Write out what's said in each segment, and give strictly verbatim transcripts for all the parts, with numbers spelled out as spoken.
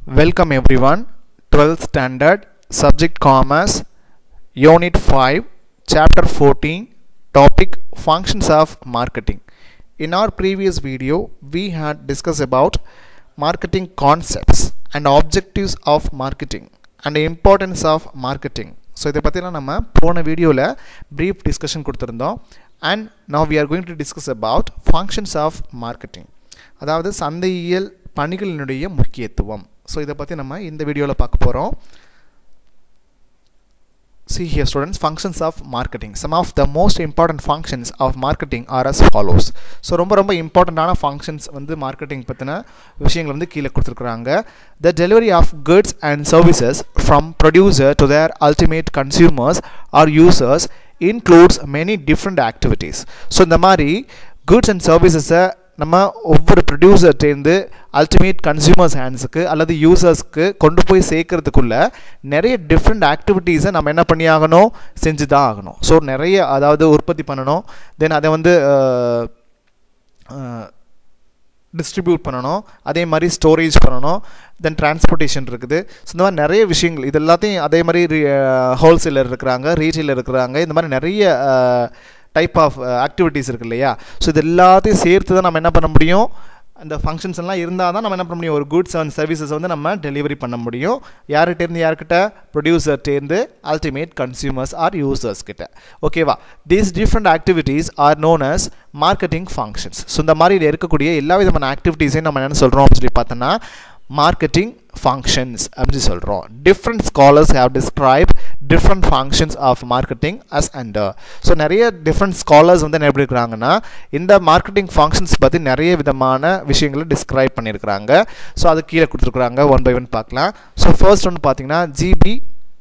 Welcome everyone, twelfth standard, subject commerce, unit five, chapter fourteen, topic functions of marketing. In our previous video, we had discussed about marketing concepts and objectives of marketing and the importance of marketing. So, இதை பத்தினா நம்ம போன வீடியோல brief discussion கொடுத்திருந்தோம் and now we are going to discuss about functions of marketing. அதாவது சந்தையியல் பணிகளினுடைய முக்கியத்துவம். So, இதை பற்றி நம்ம இந்த வீடியோவில் பார்க்க போகிறோம். See here students, functions of marketing. Some of the most important functions of marketing are as follows. So, ரொம்ப ரொம்ப இம்பார்ட்டண்டான functions வந்து marketing பற்றின விஷயங்கள் வந்து கீழே கொடுத்துருக்குறாங்க. The delivery of goods and services from producer to their ultimate consumers or users includes many different activities. So, இந்த மாதிரி goods and services நம்ம ஒவ்வொரு ப்ரொடியூசர்ட்டேருந்து அல்டிமேட் கன்சியூமர்ஸ் ஹேண்ட்ஸுக்கு அல்லது யூசர்ஸ்க்கு கொண்டு போய் சேர்க்கறதுக்குள்ள நிறைய டிஃப்ரெண்ட் ஆக்டிவிட்டீஸை நம்ம என்ன பண்ணி ஆகணும், செஞ்சு தான் ஆகணும். ஸோ நிறைய அதாவது உற்பத்தி பண்ணணும், தென் அதை வந்து டிஸ்ட்ரிபியூட் பண்ணணும், அதே மாதிரி ஸ்டோரேஜ் பண்ணணும், தென் டிரான்ஸ்போர்ட்டேஷன் இருக்குது. ஸோ இந்த மாதிரி நிறைய விஷயங்கள் இது எல்லாத்தையும் அதே மாதிரி ஹோல்சேலர் இருக்கிறாங்க, ரீட்டெயிலர் இருக்கிறாங்க, இந்த மாதிரி நிறைய டைப் ஆஃப் ஆக்டிவிட்டீஸ் இருக்கு இல்லையா. ஸோ இது எல்லாத்தையும் சேர்த்து தான் நம்ம என்ன பண்ண முடியும், அந்த ஃபங்க்ஷன்ஸ் எல்லாம் இருந்தால் தான் நம்ம என்ன பண்ண முடியும், ஒரு குட்ஸ் அண்ட் சர்வீசஸ் வந்து நம்ம டெலிவரி பண்ண முடியும். யார்கிட்டேருந்து யார்கிட்ட, ப்ரொடியூசர்ட்டேருந்து அல்டிமேட் கன்சியூமர்ஸ் ஆர் யூசர்ஸ் கிட்ட. ஓகேவா. These different activities are known as marketing functions. So இந்த மாதிரி இருக்கக்கூடிய எல்லா விதமான ஆக்டிவிட்டீஸையும் நம்ம என்ன சொல்கிறோம் அப்படின்னு சொல்லி பார்த்தோன்னா marketing functions அப்படி சொல்கிறோம். Different scholars have described different functions of marketing as under. So நிறைய டிஃப்ரெண்ட் ஸ்காலர்ஸ் வந்து என்ன எப்படி இருக்கிறாங்கன்னா இந்த மார்க்கெட்டிங் ஃபங்க்ஷன்ஸ் பற்றி நிறைய விதமான விஷயங்களை டிஸ்கிரைப் பண்ணியிருக்கிறாங்க. ஸோ அது கீழே கொடுத்துருக்குறாங்க, ஒன் பை ஒன் பார்க்கலாம். ஸோ ஃபர்ஸ்ட் ஒன்று பார்த்தீங்கன்னா GB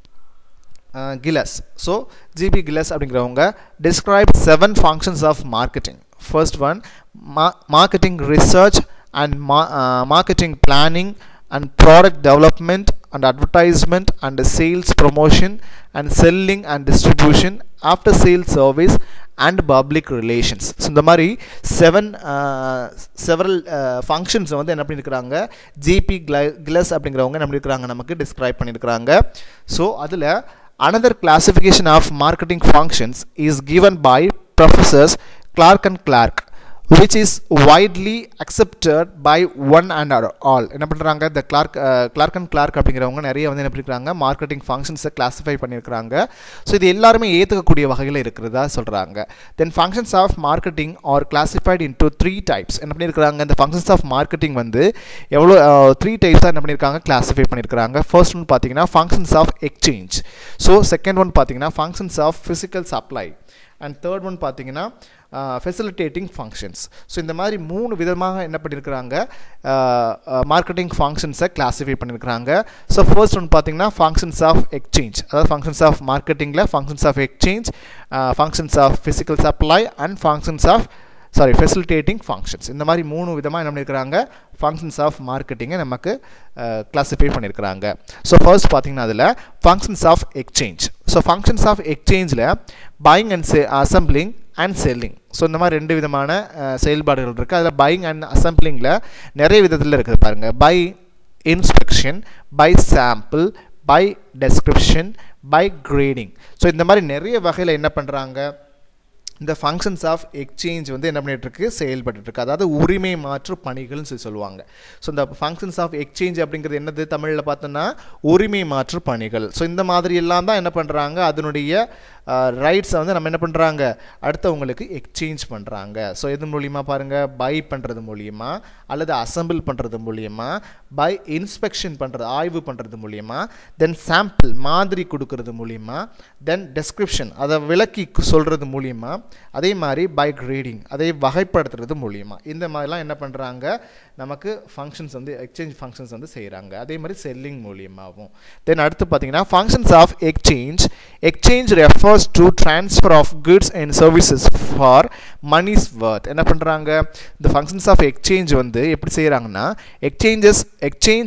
Giles. So GB Giles அப்படிங்கிறவங்க describe seven functions of marketing. First one marketing research and ma uh, marketing planning and product development and advertisement and sales promotion and selling and distribution, after sales service and public relations. So இந்த மாதிரி seven uh, several uh, functions வந்து என்ன பண்ணியிருக்கிறாங்க GB Giles அப்படிங்கிறவங்க என்ன பண்ணியிருக்கிறாங்க நமக்கு describe பண்ணியிருக்கிறாங்க. ஸோ அதில் another classification of marketing functions is given by professors Clark and Clark, which is widely accepted by one and all. என்ன பண்ணுறாங்க, இந்த கிளார்க் கிளார்க் அண்ட் கிளார்க் அப்படிங்கிறவங்க நிறைய வந்து என்ன பண்ணியிருக்கிறாங்க மார்க்கெட்டிங் ஃபங்க்ஷன்ஸை கிளாஸிஃபை பண்ணியிருக்கிறாங்க. ஸோ இது எல்லாருமே ஏற்றுக்கக்கூடிய வகையில் இருக்கிறதா சொல்கிறாங்க. Then functions of marketing are classified into three types. என்ன பண்ணியிருக்கிறாங்க, இந்த ஃபங்க்ஷன்ஸ் ஆஃப் மார்க்கெட்டிங் வந்து எவ்வளோ த்ரீ டைப்ஸாக என்ன பண்ணியிருக்காங்க கிளாஸிஃபை பண்ணியிருக்கிறாங்க. ஃபர்ஸ்ட் ஒன் பார்த்தீங்கன்னா functions of exchange. So second one பார்த்தீங்கன்னா functions of physical supply and third one பார்த்தீங்கன்னா ஃபெசிலிட்டேட்டிங் ஃபங்க்ஷன்ஸ். ஸோ இந்த மாதிரி மூணு விதமாக என்ன பண்ணியிருக்கிறாங்க மார்க்கெட்டிங் ஃபங்க்ஷன்ஸை கிளாஸிஃபை பண்ணியிருக்கிறாங்க. ஸோ ஃபர்ஸ்ட் ஒன்று பார்த்தீங்கன்னா ஃபங்க்ஷன்ஸ் ஆஃப் எக்ஸ்சேஞ்ச், அதாவது ஃபங்க்ஷன்ஸ் ஆஃப் மார்க்கெட்டிங்கில் functions of exchange, functions of physical supply and functions of sorry facilitating functions. இந்த மாதிரி மூணு விதமாக என்ன பண்ணியிருக்கிறாங்க ஃபங்க்ஷன்ஸ் ஆஃப் மார்க்கெட்டிங்கை நமக்கு கிளாஸிஃபை பண்ணியிருக்கிறாங்க. ஸோ ஃபர்ஸ்ட் பார்த்தீங்கன்னா அதில் functions of exchange. So functions of எக்ஸ்சேஞ்சில் buying and assembling and selling. So இந்த மாதிரி ரெண்டு விதமான செயல்பாடுகள் இருக்குது. அதில் பையிங் அண்ட் அசம்பிளிங்கில் நிறைய விதத்தில் இருக்குது பாருங்கள். By inspection, by sample, by description, by grading. So இந்த மாதிரி நிறைய வகையில் என்ன பண்ணுறாங்க இந்த ஃபங்க்ஷன்ஸ் ஆஃப் எக்ஸ்சேஞ்ச் வந்து என்ன பண்ணிகிட்ருக்கு செயல்பட்டுருக்கு. அதாவது உரிமை மாற்று பணிகள்னு சொல்லி சொல்லுவாங்க. ஸோ இந்த ஃபங்க்ஷன்ஸ் ஆஃப் எக்ஸ்சேஞ்ச் அப்படிங்கிறது என்னது தமிழில் பார்த்தோன்னா உரிமை மாற்று பணிகள். ஸோ இந்த மாதிரி எல்லாம் தான் என்ன பண்ணுறாங்க அதனுடைய ரைட்ஸை வந்து நம்ம என்ன பண்ணுறாங்க அடுத்தவங்களுக்கு எக்ஸ்சேஞ்ச் பண்ணுறாங்க. ஸோ எது மூலியமாக பாருங்கள், பை பண்ணுறது மூலியமா அல்லது அசம்பிள் பண்ணுறது மூலியமா, பை இன்ஸ்பெக்ஷன் பண்ணுறது ஆய்வு பண்ணுறது மூலியமா, தென் சாம்பிள் மாதிரி கொடுக்கறது மூலியமா, தென் டெஸ்கிரிப்ஷன் அதை விளக்கி சொல்கிறது மூலியமா, அதே மாதிரி பை கிரேடிங் அதை வகைப்படுத்துறது மூலியமா. இந்த மாதிரிலாம் என்ன பண்ணுறாங்க நமக்கு ஃபங்க்ஷன்ஸ் வந்து எக்ஸ்சேஞ்ச் ஃபங்க்ஷன்ஸ் வந்து செய்கிறாங்க. அதே மாதிரி செல்லிங் மூலியமாகவும். தென் அடுத்து பார்த்தீங்கன்னா functions of exchange. Exchange refers to transfer of goods and services for money's worth. என்ன பண்ணுறாங்க இந்த ஃபங்க்ஷன்ஸ் ஆஃப் எக்ஸ்சேஞ்ச் வந்து எப்படி செய்கிறாங்கன்னா exchanges exchange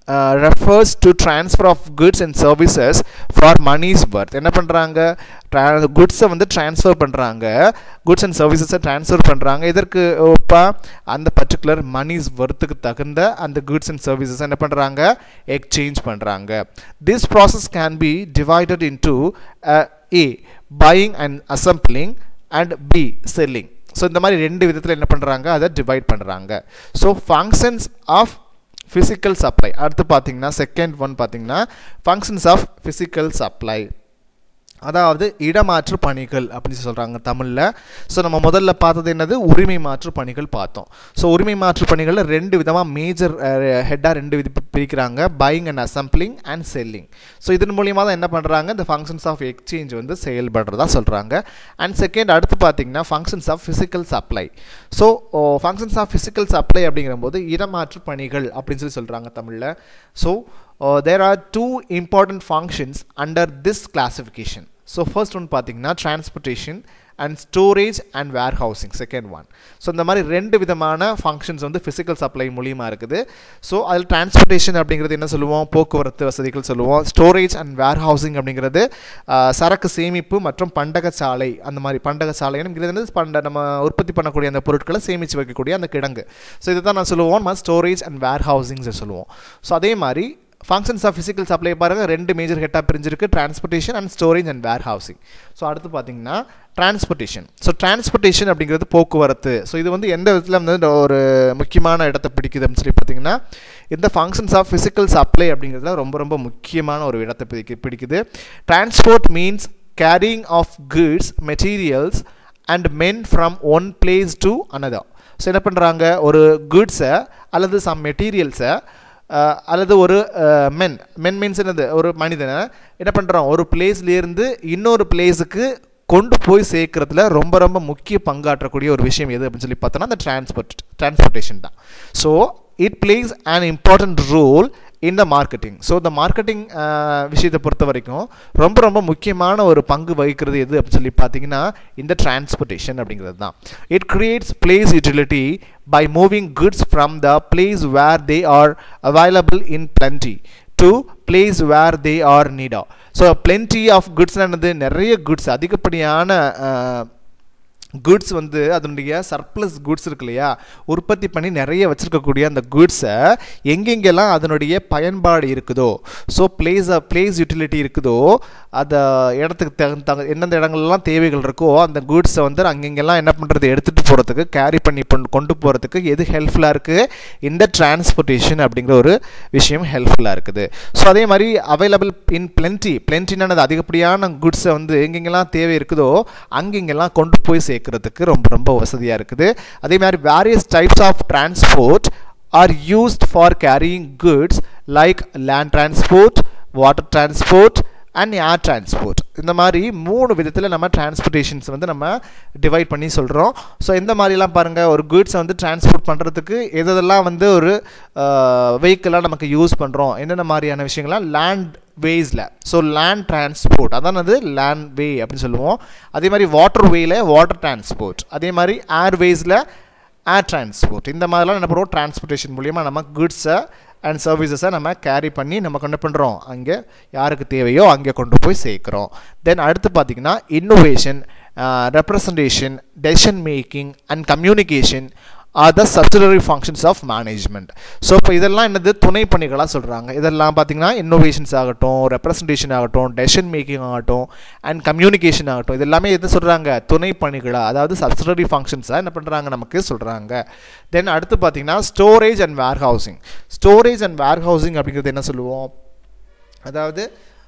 uh, refers to transfer of goods and services for money's worth. என்ன பண்றாங்க, goods வந்து transfer பண்றாங்க, goods and services transfer பண்றாங்க. இதற்கு ஒப்பா அந்த particular money's worthக்கு தகுந்த அந்த goods and services என்ன பண்றாங்க, exchange பண்றாங்க. This process can be divided into uh, A, buying and assembling, and B, selling. So இந்த மாதிரி ரெண்டு விதத்துல என்ன பண்றாங்க, அதை டிவைட் பண்றாங்க. So functions of physical supply. அடுத்து பாத்தீங்கன்னா செகண்ட் ஒன் பாத்தீங்கன்னா functions of physical supply, அதாவது இடமாற்று பணிகள் அப்படின்னு சொல்றாங்க தமிழ்ல. ஸோ நம்ம முதல்ல பார்த்தது என்னது, உரிமை மாற்று பணிகள் பார்த்தோம். ஸோ உரிமை மாற்று பணிகள்ல ரெண்டு விதமா மேஜர் ஹெட்டா ரெண்டு வித பிரிக்கிறாங்க, buying and assembling and selling. So இதன் மூலியமா தான் என்ன பண்றாங்க, இந்த ஃபங்க்ஷன்ஸ் ஆஃப் எக்ஸ்சேஞ்ச் வந்து செயல்படுறதா சொல்றாங்க. அண்ட் செகண்ட் அடுத்து பார்த்தீங்கன்னா functions of physical supply. So functions of physical supply அப்படிங்கிற போது இடமாற்று பணிகள் அப்படின்னு சொல்லி சொல்றாங்க தமிழ்ல. So Uh, there are two important functions under this classification. So first one பாத்தீங்கன்னா transportation and storage and warehousing, second one. So இந்த மாதிரி ரெண்டு விதமான functions வந்து physical supply மூலியமா இருக்குது. So அதில் transportation அப்படிங்கிறது என்ன சொல்லுவோம், போக்குவரத்து வசதிகள் சொல்லுவோம். storage and warehousing அப்படிங்கிறது சரக்கு சேமிப்பு மற்றும் பண்டக சாலை, அந்த மாதிரி பண்டக சாலை அப்படிங்கிறது பண்ட நம்ம உற்பத்தி பண்ணக்கூடிய அந்த பொருட்களை சேமித்து வைக்கக்கூடிய அந்த கிடங்கு. ஸோ இதை தான் நான் சொல்லுவோம் நம்ம ஸ்டோரேஜ் அண்ட் வேர்ஹவுசிங் சொல்லுவோம். ஸோ அதே மாதிரி functions of physical supply பாருங்க ரெண்டு மேஜர் ஹெட்டா பிரிஞ்சிருக்கு, transportation and storage and warehousing. So அடுத்து பார்த்தீங்கன்னா transportation. ஸோ transportation அப்படிங்கிறது போக்குவரத்து. ஸோ இது வந்து எந்த விதத்தில் வந்து ஒரு முக்கியமான இடத்தை பிடிக்குது அப்படின்னு சொல்லி பார்த்தீங்கன்னா இந்த functions of physical supply அப்படிங்கிறதுல ரொம்ப ரொம்ப முக்கியமான ஒரு இடத்தை பிடிக்க பிடிக்குது. Transport means carrying of goods, materials and men from one place to another. So என்ன பண்ணுறாங்க, ஒரு goods-ஐ அல்லது some மெட்டீரியல்ஸை அல்லது ஒரு மென் மென் மீன்ஸ் என்னது, ஒரு மனிதனை என்ன பண்ணுறோம், ஒரு பிளேஸ்லேருந்து இன்னொரு பிளேஸுக்கு கொண்டு போய் சேர்க்கறதுல ரொம்ப ரொம்ப முக்கிய பங்காற்றக்கூடிய ஒரு விஷயம் எது அப்படின்னு சொல்லி பார்த்தோன்னா அந்த டிரான்ஸ்போர்ட் டிரான்ஸ்போர்ட்டேஷன் தான். So it plays an important role in the marketing. So இந்த மார்க்கெட்டிங் விஷயத்தை பொறுத்த வரைக்கும் ரொம்ப ரொம்ப முக்கியமான ஒரு பங்கு வகிக்கிறது எது அப்படின்னு சொல்லி பார்த்தீங்கன்னா இந்த டிரான்ஸ்போர்ட்டேஷன் அப்படிங்கிறது தான். It creates place utility by moving goods from the place where they are available in plenty to place where they are needed. So plenty of goods என்னது, நிறைய goods அதிகப்படியான goods வந்து அதனுடைய சர்ப்ளஸ் goods இருக்கு இல்லையா, உற்பத்தி பண்ணி நிறைய வச்சிருக்கக்கூடிய அந்த goods-ஐ எங்கெங்கெல்லாம் அதனுடைய பயன்பாடு இருக்குதோ, ஸோ பிளேஸ் பிளேஸ் யூட்டிலிட்டி இருக்குதோ அந்த இடத்துக்கு தகுந்த எந்தெந்த இடங்கள்லாம் தேவைகள் இருக்கோ அந்த goods-ஐ வந்து அங்கெங்கெல்லாம் என்ன பண்ணுறது, எடுத்துகிட்டு போகிறதுக்கு கேரி பண்ணி கொண்டு போகிறதுக்கு எது ஹெல்ப்ஃபுல்லாக இருக்குது, இந்த டிரான்ஸ்போர்ட்டேஷன் அப்படிங்கிற ஒரு விஷயம் ஹெல்ப்ஃபுல்லாக இருக்குது. ஸோ அதே மாதிரி அவைலபிள் இன் பிளென்டி, பிளென்டினானது அதிகப்படியான goods-ஐ வந்து எங்கெங்கெல்லாம் தேவை இருக்குதோ அங்கெங்கெல்லாம் கொண்டு போய் சேர்க்கறதுக்கு ரொம்ப ரொம்ப வசதியாக இருக்குது. அதே மாதிரி various types of transport are used for carrying goods like land transport, water transport and air transport. இந்த மாதிரி மூணு விதத்தில் நம்ம டிரான்ஸ்போர்ட்டேஷன்ஸ் வந்து நம்ம டிவைட் பண்ணி சொல்கிறோம். ஸோ இந்த மாதிரிலாம் பாருங்கள், ஒரு கூட்ஸை வந்து டிரான்ஸ்போர்ட் பண்ணுறதுக்கு எதெல்லாம் வந்து ஒரு வெஹிக்கிளாக நமக்கு யூஸ் பண்ணுறோம், என்னென்ன மாதிரியான விஷயங்கள்லாம் லேண்ட் வேஸில். ஸோ லேண்ட் டிரான்ஸ்போர்ட் அதான் அது லேண்ட் வே அப்படின்னு சொல்லுவோம். அதே மாதிரி வாட்டர் வேயில் வாட்டர் டிரான்ஸ்போர்ட், அதே மாதிரி ஏர் வேஸில் ஏர் டிரான்ஸ்போர்ட். இந்த மாதிரிலாம் என்ன பண்ணுறோம், டிரான்ஸ்போர்ட்டேஷன் மூலிமா நம்ம கூட்ஸை அண்ட் சர்வீசஸை நம்ம கேரி பண்ணி நம்ம கொண்டு பண்ணுறோம், அங்கே யாருக்கு தேவையோ அங்கே கொண்டு போய் சேர்க்குறோம். தென் அடுத்து பார்த்திங்கன்னா innovation, representation, decision making and communication are the subsidiary functions of management. So இப்போ இதெல்லாம் என்னது, துணை பணிகளாக சொல்கிறாங்க. இதெல்லாம் பார்த்தீங்கன்னா இன்னோவேஷன்ஸ் ஆகட்டும், ரெப்ரசன்டேஷன் ஆகட்டும், டெசிஷன் மேக்கிங் ஆகட்டும் அண்ட் கம்யூனிகேஷன் ஆகட்டும், இது எல்லாமே எது சொல்கிறாங்க, துணை பணிகளாக, அதாவது சப்சிடரி ஃபங்க்ஷன்ஸாக என்ன பண்ணுறாங்க நமக்கு சொல்கிறாங்க. தென் அடுத்து பார்த்தீங்கன்னா storage and warehousing. Storage and warehousing அப்படிங்கிறது என்ன சொல்லுவோம், அதாவது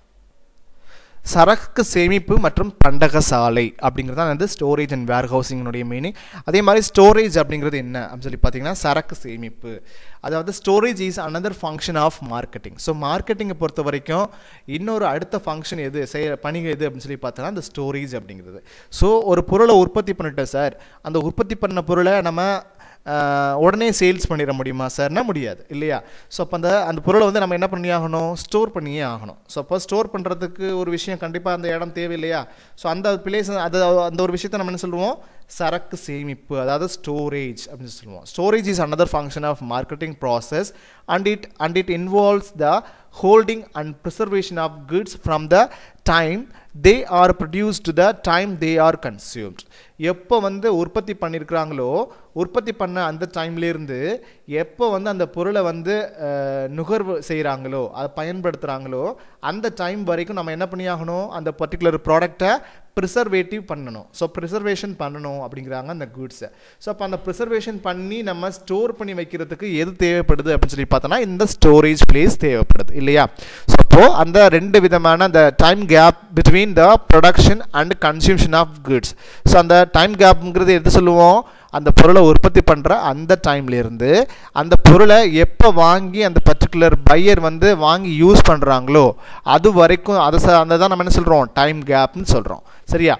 சரக்கு சேமிப்பு மற்றும் பண்டக சாலை அப்படிங்கிறது தான் வந்து ஸ்டோரேஜ் அண்ட் வேர் ஹவுசிங்கினுடைய மீனிங். அதே மாதிரி ஸ்டோரேஜ் அப்படிங்கிறது என்ன அப்படின்னு சொல்லி பார்த்தீங்கன்னா சரக்கு சேமிப்பு, அதாவது storage is another function of marketing. So மார்க்கெட்டிங்கை பொறுத்த வரைக்கும் இன்னொரு அடுத்த ஃபங்க்ஷன் எது செய் பணிகள் எது அப்படின்னு சொல்லி பார்த்தோன்னா அந்த ஸ்டோரேஜ் அப்படிங்கிறது. ஸோ ஒரு பொருளை உற்பத்தி பண்ணிட்டோம் சார், அந்த உற்பத்தி பண்ண பொருளை நம்ம உடனே சேல்ஸ் பண்ணிட முடியுமா சார்னா முடியாது இல்லையா. ஸோ அப்போ அந்த அந்த பொருளை வந்து நம்ம என்ன பண்ணி ஆகணும், ஸ்டோர் பண்ணியே ஆகணும். ஸோ அப்போ ஸ்டோர் பண்ணுறதுக்கு ஒரு விஷயம் கண்டிப்பாக அந்த இடம் தேவை இல்லையா. ஸோ அந்த பிளேஸ் அது அந்த ஒரு விஷயத்தை நம்ம என்ன சொல்லுவோம், சரக்கு சேமிப்பு, அதாவது ஸ்டோரேஜ் அப்படின்னு சொல்லுவோம். Storage is another function of marketing process and it and it involves the holding and preservation of goods from the time they are produced to the time they are consumed. எப்போ வந்து உற்பத்தி பண்ணியிருக்கிறாங்களோ உற்பத்தி பண்ண அந்த டைம்லேருந்து எப்போ வந்து அந்த பொருளை வந்து நுகர்வு செய்கிறாங்களோ அதை பயன்படுத்துகிறாங்களோ அந்த டைம் வரைக்கும் நம்ம என்ன பண்ணியாகணும், அந்த பர்டிகுலர் ப்ராடக்டை ப்ரிசர்வேட்டிவ் பண்ணணும். ஸோ ப்ரிசர்வேஷன் பண்ணணும் அப்படிங்கிறாங்க அந்த குட்ஸை. ஸோ அப்போ அந்த ப்ரிசர்வேஷன் பண்ணி நம்ம ஸ்டோர் பண்ணி வைக்கிறதுக்கு எது தேவைப்படுது அப்படின்னு சொல்லி பார்த்தோன்னா இந்த ஸ்டோரேஜ் பிளேஸ் தேவைப்படுது இல்லையா. ஸோ அப்போது அந்த ரெண்டு விதமான அந்த time gap between the production and consumption of goods. So அந்த டைம் கேப்ங்கிறது எது சொல்லுவோம், அந்த பொருளை உற்பத்தி பண்ணுற அந்த டைம்லேருந்து அந்த பொருளை எப்போ வாங்கி அந்த பர்டிகுலர் பையர் வந்து வாங்கி யூஸ் பண்ணுறாங்களோ அது வரைக்கும் அதை அந்த தான் நம்ம என்ன சொல்கிறோம், டைம் கேப்னு சொல்கிறோம். சரியா,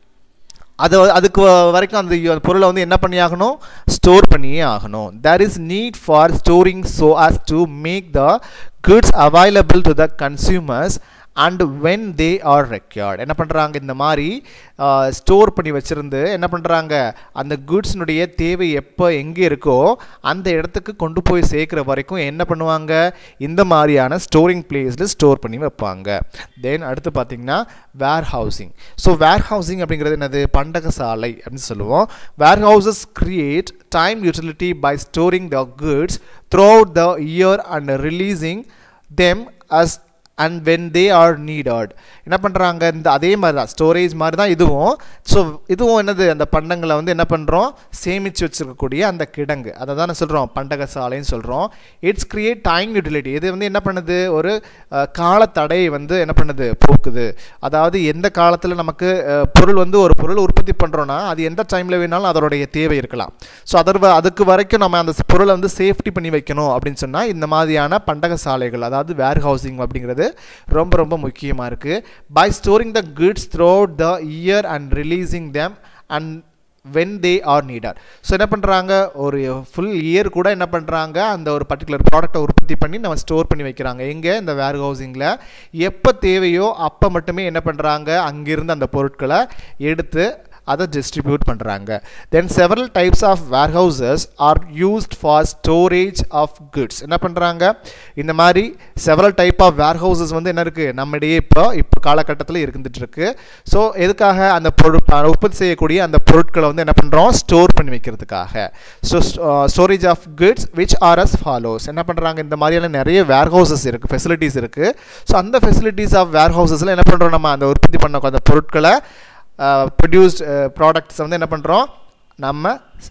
அது அதுக்கு வரைக்கும் அந்த பொருளை வந்து என்ன பண்ணி ஆகணும், ஸ்டோர் பண்ணியே ஆகணும். There is need for storing so as to make the goods available to the consumers and when they are required. என்ன பண்ணுறாங்க, இந்த மாதிரி ஸ்டோர் பண்ணி வச்சுருந்து என்ன பண்ணுறாங்க, அந்த குட்ஸினுடைய தேவை எப்போ எங்கே இருக்கோ அந்த இடத்துக்கு கொண்டு போய் சேர்க்குற வரைக்கும் என்ன பண்ணுவாங்க, இந்த மாதிரியான ஸ்டோரிங் பிளேஸில் ஸ்டோர் பண்ணி வைப்பாங்க. தென் அடுத்து பார்த்திங்கன்னா warehousing. So warehousing அப்படிங்கிறது என்னது, பண்டக சாலை அப்படின்னு சொல்லுவோம். Warehouses create time utility by storing the goods throughout the year and releasing them as and when they are needed. என்ன பண்ணுறாங்க, இந்த அதே மாதிரி தான் ஸ்டோரேஜ் மாதிரி தான் இதுவும். ஸோ இதுவும் என்னது, அந்த பண்டங்களை வந்து என்ன பண்ணுறோம், சேமித்து வச்சுருக்கக்கூடிய அந்த கிடங்கு, அதை தான் சொல்கிறோம் பண்டக சாலைன்னு சொல்கிறோம். It's create time utility. இது வந்து என்ன பண்ணுது, ஒரு காலத்தடையை வந்து என்ன பண்ணுது, போக்குது. அதாவது எந்த காலத்தில் நமக்கு பொருள் வந்து ஒரு பொருள் உற்பத்தி பண்ணுறோன்னா அது எந்த டைமில் வேணாலும் அதனுடைய தேவை இருக்கலாம். ஸோ அதற்கு அதுக்கு வரைக்கும் நம்ம அந்த பொருளை வந்து சேஃப்டி பண்ணி வைக்கணும் அப்படின்னு சொன்னால் இந்த மாதிரியான பண்டக சாலைகள், அதாவது வேர் ஹவுசிங் அப்படிங்கிறது ரொம்ப ரொம்ப முக்கியமாக இருக்குது. By storing the goods throughout the year and releasing them and when they are needed. So என்ன பண்ணுறாங்க, ஒரு ஃபுல் இயர் கூட என்ன பண்ணுறாங்க, அந்த ஒரு பர்டிகுலர் ப்ராடக்டை உற்பத்தி பண்ணி நம்ம ஸ்டோர் பண்ணி வைக்கிறாங்க. எங்கே, இந்த வேர் ஹவுசிங்கில். எப்போ தேவையோ அப்போ மட்டுமே என்ன பண்ணுறாங்க, அங்கிருந்து அந்த பொருட்களை எடுத்து அதை டிஸ்ட்ரிபியூட் பண்ணுறாங்க. Then several types of warehouses are used for storage of goods. என்ன பண்ணுறாங்க, இந்த மாதிரி செவரல் டைப் ஆஃப் வேர்ஹவுசஸ் வந்து என்ன இருக்குது நம்மிடையே இப்போ இப்போ காலகட்டத்தில் இருந்துகிட்ருக்கு. ஸோ எதுக்காக, அந்த பொருள் உற்பத்தி செய்யக்கூடிய அந்த பொருட்களை வந்து என்ன பண்ணுறோம், ஸ்டோர் பண்ணி வைக்கிறதுக்காக. So storage of goods which are as follows. என்ன பண்ணுறாங்க, இந்த மாதிரியான நிறைய வேர்ஹவுசஸ் இருக்குது, ஃபெசிலிட்டிஸ் இருக்குது. ஸோ அந்த ஃபெசிலிட்டிஸ் ஆஃப் வேர்ஹவுசஸில் என்ன பண்ணுறோம், நம்ம அந்த உற்பத்தி பண்ண அந்த பொருட்களை ப்ரொடியூஸ்ட் ப்ராடக்ட்ஸ் வந்து என்ன பண்ணுறோம், நம்ம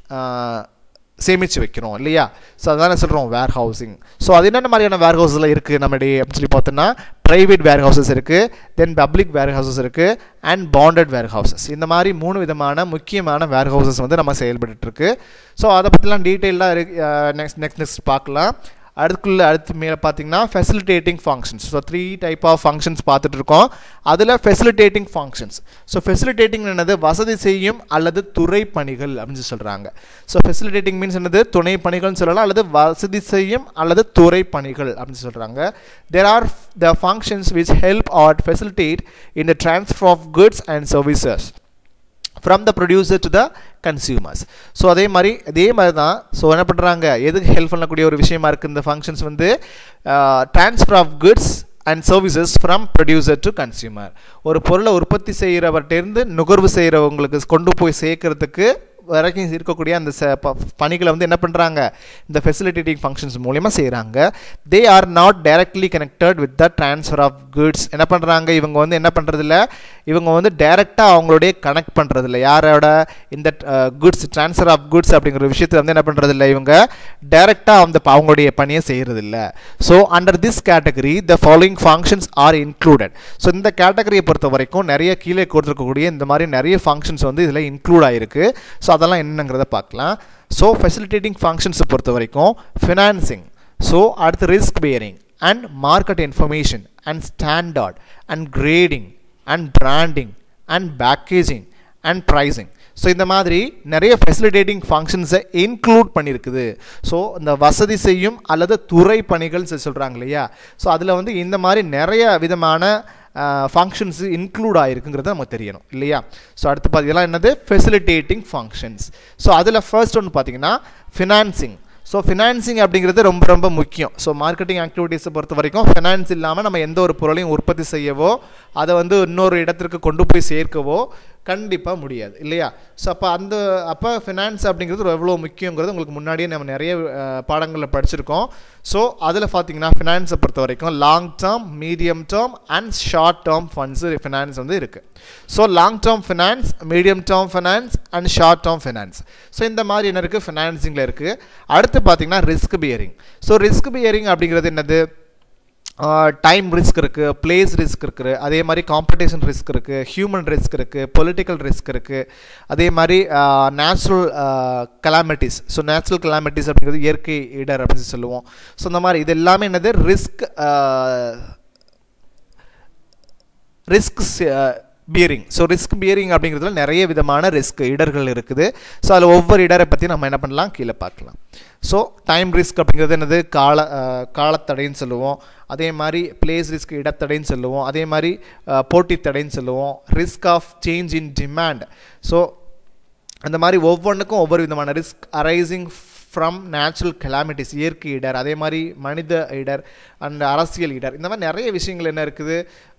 சேமித்து வைக்கிறோம் இல்லையா. ஸோ அதான் சொல்கிறோம் வேர் ஹவுசிங். ஸோ அது என்னென்ன மாதிரியான வேர் ஹவுஸில் இருக்குது நம்மளுடைய அப்படின்னு சொல்லி பார்த்தோன்னா, ப்ரைவேட் வேர் ஹவுசஸ் இருக்குது, தென் பப்ளிக் வேர் ஹவுசஸ் இருக்குது, அண்ட் பாண்டட் வேர் ஹவுசஸ். இந்த மாதிரி மூணு விதமான முக்கியமான வேர் ஹவுசஸ் வந்து நம்ம செயல்பட்டுருக்கு. ஸோ அதை பற்றிலாம் டீட்டெயிலாக இருக்கு, நெக்ஸ்ட் நெக்ஸ்ட் நெக்ஸ்ட் பார்க்கலாம். அடுத்துக்குள்ள அடுத்து மேலே பார்த்தீங்கன்னா facilitating functions. So three type of functions பார்த்துட்டு இருக்கோம். அதில் ஃபெசிலிட்டேட்டிங் ஃபங்க்ஷன்ஸ். ஸோ ஃபெசிலிட்டேட்டிங் என்னது, வசதி செய்யும் அல்லது துறை பணிகள் அப்படின்னு சொல்கிறாங்க. ஸோ ஃபெசிலிட்டேட்டிங் மீன்ஸ் என்னது, துணை பணிகள்னு சொல்லலாம், அல்லது வசதி செய்யும் அல்லது துறை பணிகள் அப்படின்னு சொல்கிறாங்க. There are the functions which help or facilitate in the transfer of goods and services from the producer to the consumers. So அதே மாதிரி அதே மாதிரி தான். ஸோ என்ன பண்ணுறாங்க, எதுக்கு ஹெல்ப் பண்ணக்கூடிய ஒரு விஷயமா இருக்குது இந்த ஃபங்க்ஷன்ஸ் வந்து, transfer of goods and services from producer to consumer. ஒரு பொருளை உற்பத்தி செய்கிறவர்கிட்டேருந்து நுகர்வு செய்கிறவங்களுக்கு கொண்டு போய் சேர்க்கறதுக்கு வரைக்கும் இருக்கக்கூடிய அந்த பணிகளை வந்து என்ன பண்ணுறாங்க, இந்த ஃபெசிலிட்டேட்டிங் ஃபங்க்ஷன்ஸ் மூலமா செய்கிறாங்க. They are not directly connected with the transfer of goods. என்ன பண்ணுறாங்க, இவங்க வந்து என்ன பண்ணுறதில்ல, இவங்க வந்து டைரெக்டாக அவங்களுடைய கனெக்ட் பண்ணுறதில்ல. யாரோட, இந்த குட்ஸ் ட்ரான்ஸ்ஃபர் ஆஃப் குட்ஸ் அப்படிங்கிற விஷயத்தில் வந்து என்ன பண்ணுறதில்ல, இவங்க டைரெக்டாக அந்த அவங்களுடைய பணியை செய்கிறதில்ல. So under this category the following functions are included. So இந்த கேட்டகரியை பொறுத்த வரைக்கும் நிறைய கீழே கொடுத்துருக்கக்கூடிய இந்த மாதிரி நிறைய ஃபங்க்ஷன்ஸ் வந்து இதில் இன்க்ளூட் ஆகிருக்கு. ஸோ அதெல்லாம் என்னங்கிறத பார்க்கலாம். ஸோ ஃபெசிலிட்டேட்டிங் ஃபங்க்ஷன்ஸை பொறுத்த வரைக்கும் ஃபினான்சிங், ஸோ அடுத்து risk bearing and market information and standard and grading and branding and packaging and pricing. So இந்த மாதிரி நிறைய ஃபெசிலிட்டேட்டிங் ஃபங்க்ஷன்ஸை இன்க்ளூட் பண்ணியிருக்குது. ஸோ இந்த வசதி செய்யும் அல்லது துறை பணிகள் சொல்கிறாங்க இல்லையா. ஸோ அதில் வந்து இந்த மாதிரி நிறைய விதமான ஃபங்க்ஷன்ஸ் இன்க்ளூட் ஆகிருக்குங்கிறது நமக்கு தெரியணும் இல்லையா. ஸோ அடுத்து பார்த்தீங்கன்னா என்னது ஃபெசிலிட்டேட்டிங் ஃபங்க்ஷன்ஸ். ஸோ அதில் ஃபர்ஸ்ட் ஒன்று பார்த்தீங்கன்னா ஃபினான்சிங். ஸோ ஃபினான்சிங் அப்படிங்கிறது ரொம்ப ரொம்ப முக்கியம். ஸோ மார்க்கெட்டிங் ஆக்டிவிட்டீஸை பொறுத்த வரைக்கும் ஃபினான்ஸ் இல்லாமல் நம்ம எந்த ஒரு பொருளையும் உற்பத்தி செய்யவோ அதை வந்து இன்னொரு இடத்திற்கு கொண்டு போய் சேர்க்கவோ கண்டிப்பாக முடியாது இல்லையா. ஸோ அப்போ அந்த அப்போ ஃபினான்ஸ் அப்படிங்கிறது எவ்வளோ முக்கியங்கிறது உங்களுக்கு முன்னாடியே நம்ம நிறைய பாடங்களில் படிச்சிருக்கோம். ஸோ அதில் பார்த்தீங்கன்னா ஃபினான்ஸை பொறுத்த வரைக்கும் long term, medium term and short term funds finance வந்து இருக்குது. So long term finance, medium term finance and short term finance. So இந்த மாதிரி என்ன இருக்குது ஃபினான்சிங்கில் இருக்குது. அடுத்து பார்த்தீங்கன்னா risk bearing. So risk bearing அப்படிங்கிறது என்னது, டைம் ரிஸ்க் இருக்குது, பிளேஸ் ரிஸ்க் இருக்குது, அதே மாதிரி காம்படிஷன் ரிஸ்க் இருக்குது, ஹியூமன் ரிஸ்க் இருக்குது, பொலிட்டிக்கல் ரிஸ்க் இருக்குது, அதே மாதிரி natural calamities. So natural calamities அப்படிங்கிறது இயற்கை இடர் அப்படின்னு சொல்லுவோம். ஸோ இந்த மாதிரி இது எல்லாமே என்னது risk risk bearing. So risk bearing அப்படிங்கிறதுல நிறைய விதமான ரிஸ்க் இடர்கள் இருக்குது. ஸோ அதில் ஒவ்வொரு இடரை பற்றி நம்ம என்ன பண்ணலாம் கீழே பார்க்கலாம். ஸோ டைம் ரிஸ்க் அப்படிங்கிறது என்னது கால காலத்தடைன்னு சொல்லுவோம். அதே மாதிரி பிளேஸ் ரிஸ்க் இடத்தடைன்னு சொல்லுவோம். அதே மாதிரி போட்டி தடைன்னு சொல்லுவோம். Risk of change in demand. So அந்த மாதிரி ஒவ்வொன்றுக்கும் ஒவ்வொரு விதமான risk arising from natural calamities இயற்கை இடர், அதே மாதிரி மனித இடர் அண்ட் அரசியல் இடர். இந்த மாதிரி நிறைய விஷயங்கள் என்ன இருக்குது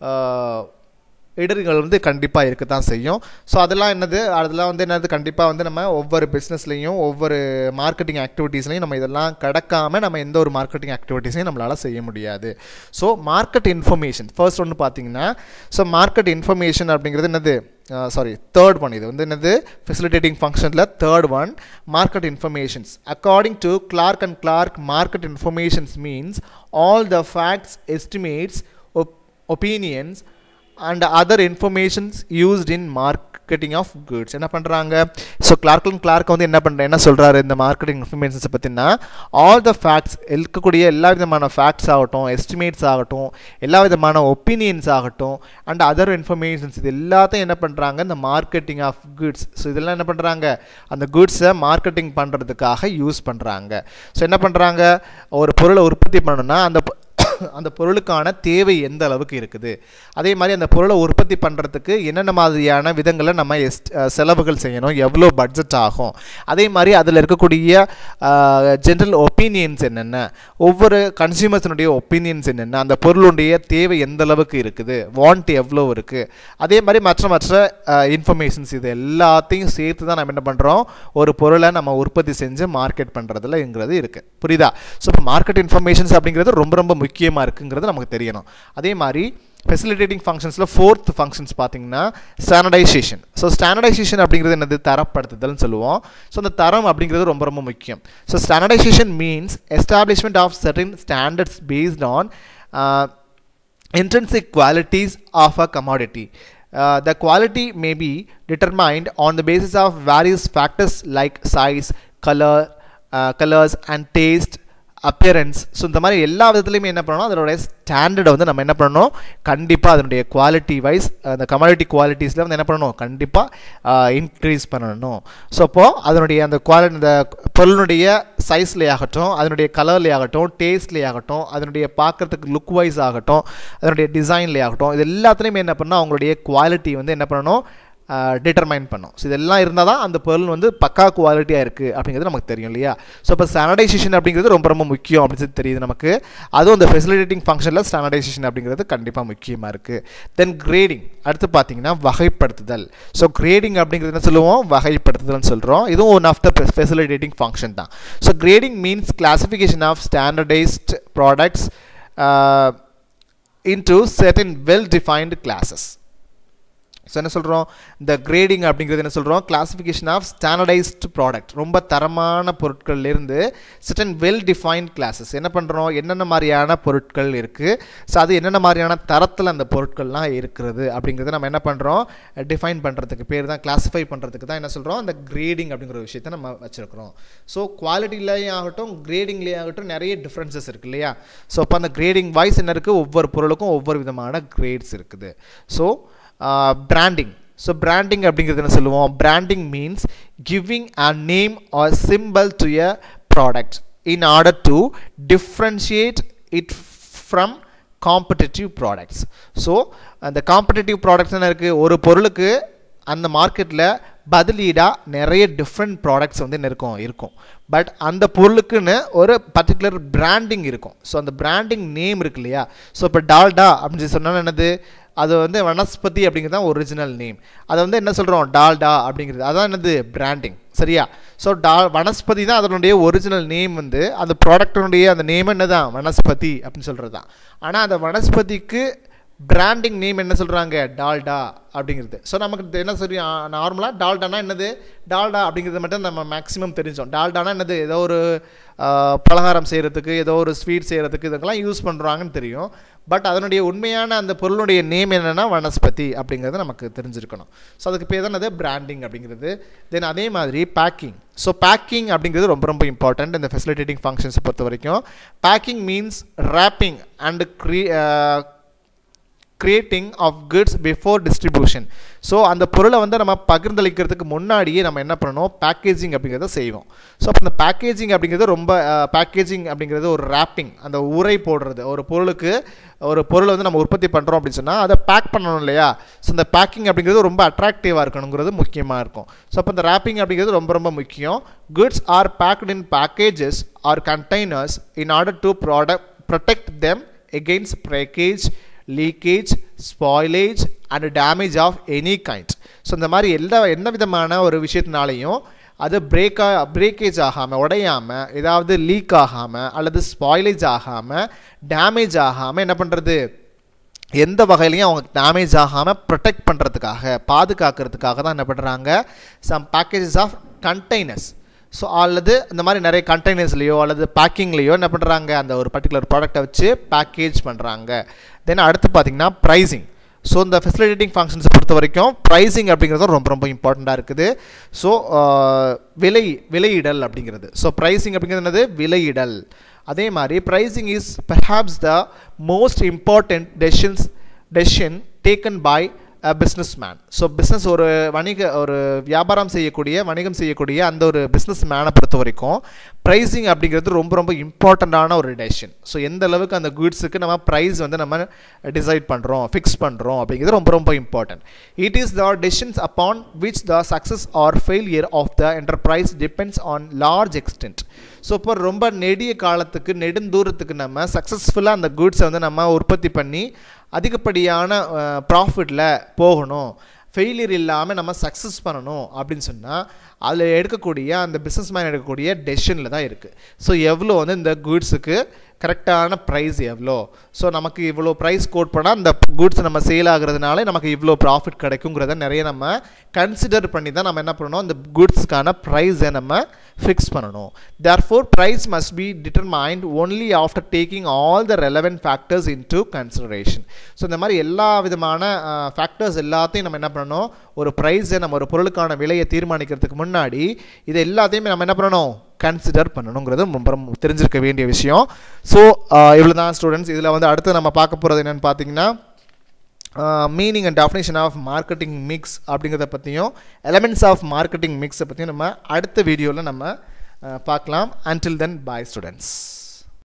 இடர்கள் வந்து கண்டிப்பாக இருக்க தான் செய்யும். ஸோ அதெல்லாம் என்னது அதெல்லாம் வந்து என்னது கண்டிப்பாக வந்து நம்ம ஒவ்வொரு பிஸ்னஸ்லையும் ஒவ்வொரு மார்க்கெட்டிங் ஆக்டிவிட்டீஸ்லையும் நம்ம இதெல்லாம் கடக்காமல் நம்ம எந்த ஒரு மார்க்கெட்டிங் ஆக்டிவிட்டீஸையும் நம்மளால் செய்ய முடியாது. ஸோ மார்க்கெட் இன்ஃபர்மேஷன் ஃபர்ஸ்ட் ஒன்று பார்த்தீங்கன்னா, ஸோ மார்க்கெட் இன்ஃபர்மேஷன் அப்படிங்கிறது என்னது சாரி தேர்ட் ஒன். இது வந்து என்னது ஃபெசிலிட்டேட்டிங் ஃபங்க்ஷனில் third one market informations. According to Clark and Clark, market informations means all the facts, estimates, opinions and other informations used in marketing of goods. என்ன பண்ணுறாங்க, so Clark and Clark வந்து என்ன பண்ணுற என்ன சொல்கிறாரு இந்த மார்க்கெட்டிங் இன்ஃபர்மேஷன்ஸை பற்றினா, ஆல் த ஃபேக்ட்ஸ் இருக்கக்கூடிய எல்லா விதமான ஃபேக்ட்ஸ் ஆகட்டும், எஸ்டிமேட்ஸ் ஆகட்டும், எல்லா விதமான ஒப்பீனியன்ஸ் ஆகட்டும் அண்ட் அதர் இன்ஃபர்மேஷன்ஸ், இது எல்லாத்தையும் என்ன பண்ணுறாங்க இந்த மார்க்கெட்டிங் ஆஃப் குட்ஸ். ஸோ இதெல்லாம் என்ன பண்ணுறாங்க அந்த குட்ஸை மார்க்கெட்டிங் பண்ணுறதுக்காக யூஸ் பண்ணுறாங்க. ஸோ என்ன பண்ணுறாங்க, ஒரு பொருளை உற்பத்தி பண்ணணும்னா அந்த அந்த பொருளுக்கான தேவை எந்த அளவுக்கு இருக்குது, அதே மாதிரி அந்த பொருளை உற்பத்தி பண்ணுறதுக்கு என்னென்ன மாதிரியான விதங்களில் நம்ம எஸ்ட் செலவுகள் செய்யணும், எவ்வளோ பட்ஜெட் ஆகும், அதே மாதிரி அதில் இருக்கக்கூடிய ஜென்ரல் ஒப்பீனியன்ஸ் என்னென்ன, ஒவ்வொரு கன்சியூமர்ஸினுடைய ஒப்பீனியன்ஸ் என்னென்ன, அந்த பொருளுடைய தேவை எந்த அளவுக்கு இருக்குது, வாண்ட் எவ்வளோ இருக்குது, அதே மாதிரி மற்ற மற்ற இன்ஃபர்மேஷன்ஸ் இது எல்லாத்தையும் சேர்த்து தான் நம்ம என்ன பண்ணுறோம் ஒரு பொருளை நம்ம உற்பத்தி செஞ்சு மார்க்கெட் பண்ணுறதுலங்கிறது இருக்குது. புரியுதா. ஸோ இப்போ மார்க்கெட் இன்ஃபர்மேஷன்ஸ் அப்படிங்கிறது ரொம்ப ரொம்ப முக்கியமாக இருக்குங்கிறது நமக்கு தெரியணும். அதே மாதிரி ஃபெசிலிட்டேட்டிங் ஃபங்க்ஷன்ஸில் ஃபோர்த் ஃபங்க்ஷன்ஸ் பார்த்தீங்கன்னா ஸ்டாண்டர்டைசேஷன். ஸோ ஸ்டாண்டர்டைசேஷன் அப்படிங்கிறது என்னது தரப்படுத்துதல்னு சொல்லுவோம். ஸோ அந்த தரம் அப்படிங்கிறது ரொம்ப ரொம்ப முக்கியம். So standardization means establishment of certain standards based on intrinsic qualities of a commodity. Uh, the quality may be determined on the basis of various factors like size, color, uh, colors and taste, appearance. So இந்த மாதிரி எல்லா விதத்துலையுமே என்ன பண்ணணும் அதனுடைய ஸ்டாண்டர்டை வந்து நம்ம என்ன பண்ணணும் கண்டிப்பாக அதனுடைய குவாலிட்டி வைஸ் அந்த கமாடிட்டி குவாலிட்டிஸில் வந்து என்ன பண்ணணும் கண்டிப்பாக இன்க்ரீஸ் பண்ணணும். ஸோ அப்போது அதனுடைய அந்த குவாலிட்டி அந்த பொருளுடைய சைஸ்லே ஆகட்டும், அதனுடைய கலர்லே ஆகட்டும், டேஸ்ட்லே ஆகட்டும், அதனுடைய பார்க்குறதுக்கு லுக் வைஸ் ஆகட்டும், அதனுடைய டிசைன்லே ஆகட்டும், இது எல்லாத்துலேயுமே என்ன பண்ணணும் அவங்களுடைய குவாலிட்டி வந்து என்ன பண்ணணும் டிட்டர்மைன் பண்ணும். ஸோ இதெல்லாம் இருந்தால் தான் அந்த பொருள் வந்து பக்கா குவாலிட்டியாக இருக்குது அப்படிங்கிறது நமக்கு தெரியும் இல்லையா. ஸோ இப்போ ஸ்டாண்டர்டைசேஷன் அப்படிங்கிறது ரொம்ப ரொம்ப முக்கியம் அப்படின்னு சொல்லி தெரியுது நமக்கு. அதுவும் இந்த ஃபெசிலிட்டேட்டிங் ஃபங்க்ஷனில் ஸ்டாண்டர்டைசேஷன் அப்படிங்கிறது கண்டிப்பாக முக்கியமாக இருக்குது. தென் கிரேடிங் அடுத்து பார்த்தீங்கன்னா வகைப்படுத்துதல். ஸோ கிரேடிங் அப்படிங்கிறது என்ன சொல்லுவோம் வகைப்படுத்துதல்னு சொல்கிறோம். இதுவும் one of the facilitating function தான். So grading means classification of standardized products into certain well defined classes. So என்ன சொல்கிறோம் இந்த கிரேடிங் அப்படிங்கிறது என்ன சொல்கிறோம் கிளாசிஃபிகேஷன் ஆஃப் ஸ்டாண்டர்டைஸ்டு ப்ராடக்ட், ரொம்ப தரமான பொருட்கள்லேருந்து சர்டன் வெல் டிஃபைன்ட் கிளாஸஸ் என்ன பண்ணுறோம் என்னென்ன மாதிரியான பொருட்கள் இருக்குது, ஸோ அது என்னென்ன மாதிரியான தரத்தில் அந்த பொருட்கள்லாம் இருக்கிறது அப்படிங்கிறத நம்ம என்ன பண்ணுறோம் டிஃபைன் பண்ணுறதுக்கு பேர் தான் கிளாஸிஃபை பண்ணுறதுக்கு தான் என்ன சொல்கிறோம் அந்த கிரேடிங் அப்படிங்கிற விஷயத்தை நம்ம வச்சுருக்கிறோம். ஸோ குவாலிட்டிலேயும் ஆகட்டும் கிரேடிங்லேயே ஆகட்டும் நிறைய டிஃப்ரென்சஸ் இருக்குது இல்லையா. ஸோ அப்போ அந்த கிரேடிங் வைஸ் என்ன இருக்குது ஒவ்வொரு பொருளுக்கும் ஒவ்வொரு விதமான கிரேட்ஸ் இருக்குது. So branding. ஸோ பிராண்டிங் அப்படிங்கிறது என்ன சொல்லுவோம் branding means giving a name or symbol to a product in order to differentiate it from competitive products. So அந்த காம்படிட்டிவ் ப்ராடக்ட்ஸ் என்ன இருக்குது, ஒரு பொருளுக்கு அந்த மார்க்கெட்டில் பதிலீடாக நிறைய டிஃப்ரெண்ட் ப்ராடக்ட்ஸ் வந்து இருக்கும் இருக்கும் பட் அந்த பொருளுக்குன்னு ஒரு பர்டிகுலர் பிராண்டிங் இருக்கும். ஸோ அந்த பிராண்டிங் நேம் இருக்கு இல்லையா. ஸோ இப்போ டால்டா அப்படின்னு சொல்லி சொன்னால் என்னது, அது வந்து வனஸ்பதி அப்படிங்கிறது தான் ஒரிஜினல் நேம். அதை வந்து என்ன சொல்கிறோம், டால்டா அப்படிங்கிறது அதான் என்னது பிராண்டிங், சரியா. ஸோ டா வனஸ்பதி தான் அதனுடைய ஒரிஜினல் நேம், வந்து அந்த ப்ராடக்டினுடைய அந்த நேம் என்ன தான் வனஸ்பதி அப்படின்னு சொல்கிறது தான். ஆனால் அந்த வனஸ்பதிக்கு பிராண்டிங் நேம் என்ன சொல்கிறாங்க, டால்டா அப்படிங்கிறது. ஸோ நமக்கு என்ன சொல்லி நார்மலாக டால்டானா என்னது, டால்டா அப்படிங்கிறது மட்டும் நம்ம மேக்ஸிமம் தெரிஞ்சோம். டால்டானா என்னது, ஏதோ ஒரு பலகாரம் செய்கிறதுக்கு, ஏதோ ஒரு ஸ்வீட் செய்கிறதுக்கு இதுக்கெல்லாம் யூஸ் பண்ணுறாங்கன்னு தெரியும். பட் அதனுடைய உண்மையான அந்த பொருளுடைய நேம் என்னென்னா வனஸ்பதி அப்படிங்கிறது நமக்கு தெரிஞ்சிருக்கணும். ஸோ அதுக்கு பேர் தான் அது பிராண்டிங் அப்படிங்கிறது. தென் அதே மாதிரி பேக்கிங். ஸோ பேக்கிங் அப்படிங்கிறது ரொம்ப ரொம்ப இம்பார்ட்டண்ட் இந்த ஃபெசிலிட்டேட்டிங் ஃபங்க்ஷன்ஸை பொறுத்த வரைக்கும். பேக்கிங் மீன்ஸ் ரேப்பிங் அண்ட் க்ரீ creating of goods before distribution. So அந்த பொருளை வந்து நம்ம பகிர்ந்தளிக்கிறதுக்கு முன்னாடியே நம்ம என்ன பண்ணணும், பேக்கேஜிங் அப்படிங்கிறத செய்வோம். ஸோ அப்போ அந்த பேக்கேஜிங் அப்படிங்கிறது ரொம்ப பேக்கேஜிங் அப்படிங்கிறது ஒரு ரேப்பிங், அந்த உரை போடுறது. ஒரு பொருளுக்கு ஒரு பொருளை வந்து நம்ம உற்பத்தி பண்ணுறோம் அப்படின்னு சொன்னால் அதை பேக் பண்ணணும் இல்லையா. ஸோ இந்த பேக்கிங் அப்படிங்கிறது ரொம்ப அட்ராக்டிவாக இருக்கணுங்கிறது முக்கியமாக இருக்கும். ஸோ அப்போ இந்த ரேப்பிங் அப்படிங்கிறது ரொம்ப ரொம்ப முக்கியம். Goods are packed in packages or containers in order to product protect them against breakage, leakage, spoilage and damage of any kind. So இந்த மாதிரி எல்லா எந்த விதமான ஒரு விஷயத்தினாலையும் அது பிரேக்கா பிரேக்கேஜ் ஆகாமல், உடையாமல், ஏதாவது லீக் ஆகாமல் அல்லது ஸ்பாயிலேஜ் ஆகாமல், டேமேஜ் ஆகாமல் என்ன பண்ணுறது, எந்த வகையிலையும் அவங்க டேமேஜ் ஆகாமல் ப்ரொடெக்ட் பண்ணுறதுக்காக, பாதுகாக்கிறதுக்காக தான் என்ன பண்ணுறாங்க, some packages of containers. So அல்லது இந்த மாதிரி நிறைய கண்டெய்னர்ஸ்லையோ அல்லது பேக்கிங்லேயோ என்ன பண்ணுறாங்க, அந்த ஒரு பர்டிகுலர் ப்ராடக்டை வச்சு பேக்கேஜ் பண்ணுறாங்க. தென் அடுத்து பார்த்திங்கன்னா ப்ரைஸிங். ஸோ இந்த ஃபெசிலிட்டேட்டிங் ஃபங்க்ஷன்ஸை பொறுத்த வரைக்கும் ப்ரைஸிங் அப்படிங்கிறது ரொம்ப ரொம்ப இம்பார்ட்டண்ட்டாக இருக்குது. ஸோ விலை விலையிடல் அப்படிங்கிறது. ஸோ ப்ரைஸிங் அப்படிங்கிறது என்னது, விலையிடல். அதே மாதிரி pricing is perhaps the most important decisions decision taken by businessman. So business ஒரு வணிக ஒரு வியாபாரம் செய்யக்கூடிய வணிகம் செய்யக்கூடிய அந்த ஒரு பிஸ்னஸ் மேனை பொறுத்த வரைக்கும் ப்ரைஸிங் அப்படிங்கிறது ரொம்ப ரொம்ப இம்பார்ட்டண்ட்டான ஒரு டெசிஷன். ஸோ எந்த அளவுக்கு அந்த குட்ஸுக்கு நம்ம ப்ரைஸ் வந்து நம்ம டிசைட் பண்ணுறோம், ஃபிக்ஸ் பண்ணுறோம் அப்படிங்கிறது ரொம்ப ரொம்ப important. It is the decisions upon which the success or failure of the enterprise depends on large extent. So இப்போ ரொம்ப நெடிய காலத்துக்கு நெடுந்தூரத்துக்கு நம்ம சக்ஸஸ்ஃபுல்லாக அந்த குட்ஸை வந்து நம்ம உற்பத்தி பண்ணி அதிகப்படியான ப்ராஃபிட்டில் போகணும், ஃபெயிலியர் இல்லாமல் நம்ம சக்ஸஸ் பண்ணணும் அப்படின்னு சொன்னால் அதில் எடுக்கக்கூடிய அந்த பிஸ்னஸ் மேன் எடுக்கக்கூடிய டெசிஷனில் தான் இருக்குது. ஸோ எவ்வளோ வந்து இந்த குட்ஸுக்கு கரெக்டான ப்ரைஸ் எவ்வளோ, ஸோ நமக்கு இவ்வளோ ப்ரைஸ் கோட் பண்ணால் அந்த குட்ஸ் நம்ம சேல் ஆகுறதுனால நமக்கு இவ்வளோ ப்ராஃபிட் கிடைக்குங்கிறத நிறைய நம்ம கன்சிடர் பண்ணி தான் நம்ம என்ன பண்ணணும், அந்த குட்ஸுக்கான ப்ரைஸை நம்ம ஃபிக்ஸ் பண்ணணும். Therefore price must be determined only after taking all the relevant factors into consideration. So இந்த மாதிரி எல்லா விதமான ஃபேக்டர்ஸ் எல்லாத்தையும் நம்ம என்ன பண்ணணும், ஒரு ப்ரைஸை நம்ம ஒரு பொருளுக்கான விலையை தீர்மானிக்கிறதுக்கு முன்னாடி இது எல்லாத்தையுமே நம்ம என்ன பண்ணணும், கன்சிடர் பண்ணணுங்கிறது ரொம்ப ரொம்ப தெரிஞ்சிருக்க வேண்டிய விஷயம். ஸோ இவ்வளோ தான் ஸ்டூடெண்ட்ஸ். இதில் வந்து அடுத்து நம்ம பார்க்க போகிறது என்னென்னு பார்த்தீங்கன்னா meaning and definition of marketing mix அப்படிங்கிறத பற்றியும் எலமெண்ட்ஸ் ஆஃப் மார்க்கெட்டிங் மிக்ஸை பற்றியும் நம்ம அடுத்த வீடியோவில் நம்ம பார்க்கலாம். Until then bye students.